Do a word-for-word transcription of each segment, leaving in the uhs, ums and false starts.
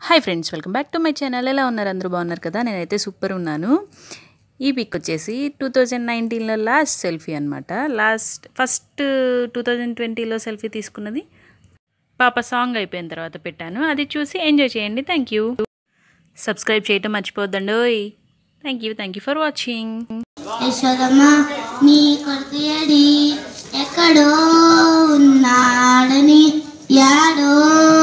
Hi friends, welcome back to my channel. ఎలా ఉన్నారు? అందరూ బాగున్నారు కదా? నేనైతే సూపర్ ఉన్నాను. ఈ పిక్ వచ్చేసి టూ థౌజండ్ నైన్టీన్లో లాస్ట్ సెల్ఫీ అనమాట. లాస్ట్ ఫస్ట్ టూ థౌజండ్ ట్వంటీలో సెల్ఫీ తీసుకున్నది పాప సాంగ్ అయిపోయిన తర్వాత పెట్టాను. అది చూసి ఎంజాయ్ చేయండి. Thank you. సబ్స్క్రైబ్ చేయటం మర్చిపోద్దండి. Thank you thank you for watching. Yashodamma నీ కొడుకు ఎక్కడో ఉన్నాడని, యాడో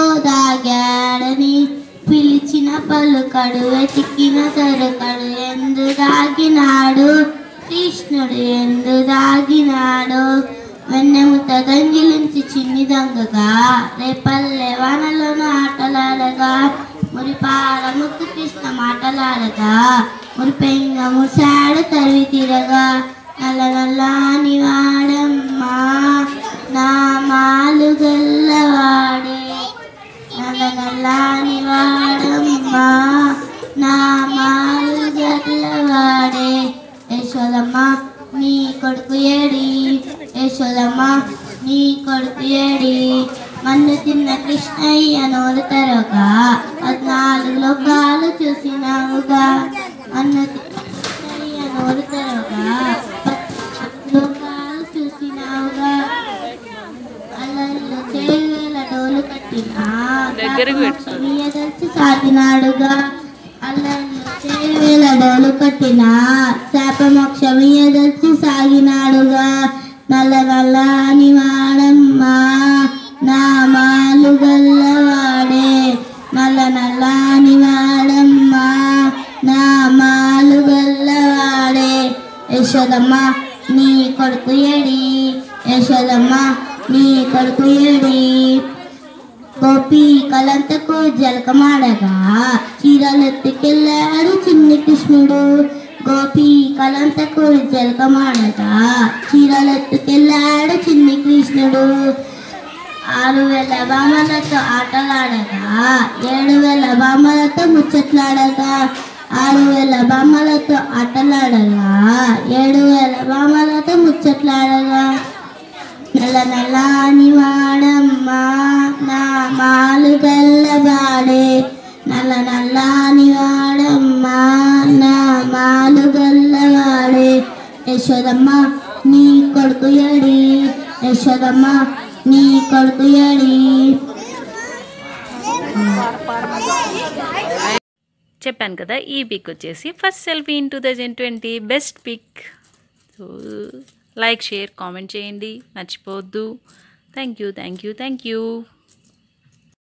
దాగాడని, పిలిచిన పలుకడు వెతికిన దొరకడు, ఎందు దాగినాడు కృష్ణుడు, ఎందు దాగినాడు. వెన్నెముత గంజిలించి చిన్ని దొంగగా, రేపల్లె వానలను ఆటలాడగా, మురిపాల ముక్కు కృష్ణ మాటలాడగా, మురిపెంగ ముసాడు తరివి తిరగా, నల్ల నల్లాని వాడమ్మా నా మాలు గల్లవాడే, నల్ల నల్లాని వాడమ్మా నా మాలు గల్లవాడే. యశోదమ్మ నీ కొడుకు ఏడి, యశోదమ్మ నీ కొడుకు ఏడి, మన్ను తిన్న కృష్ణయ్య నోరు తెరవగా, పద్నాలుగు లోకాలు చూసినావుగా, మన్ను తిన్న కృష్ణయ్య నోరు తెరవగా, పద్నాలుగు లోకాలు చూసినావుగా. అల్లల్లో చేవేల డోలు కట్టినా తెలిసి సాగినాడుగా, అల్లల్లో చేవేల డోలు కట్టినా శాపమోక్షమియ తెలిసి సాగినాడుగా. నల్ల నల్లాని వాడమ్మా నా మాలు గల్లవాడే, నల్ల నల్లాని వాడమ్మా నా మాలు గల్లవాడే. యశోదమ్మ నీ కొడుకు ఏడి, యశోదమ్మ నీ కొడుకు ఏడి, గోపి కలంతకు జలకమాడగా, చీరలెత్తుకెళ్ళాడు చిన్ని కృష్ణుడు, గోపి కలంతకు జలకమాడగా, చీరలెత్తుకెళ్ళాడు చిన్ని కృష్ణుడు. ఆరు వేల బామలతో ఆటలాడగా, ఏడు వేల బామలతో ముచ్చట్లాడగా, ఆరు వేల బామలతో ఆటలాడగా, ఏడు వేల బామలతో ముచ్చట్లాడగా. నల్ల నల్లాని వాడమ్మా నా మాలు గల్లవాడే, నల్ల నల్లాని వాడమ్మా నా మాలు గల్లవాడే. యశోదమ్మ నీ కొడుకు ఏడి, యశోదమ్మ నీ కొడుకు ఏడి. చెప్పాను కదా, ఈ పిక్ వచ్చేసి first selfie in two thousand twenty best pic. So like, share, comment చేయండి మర్చిపోవద్దు. Thank you thank you thank you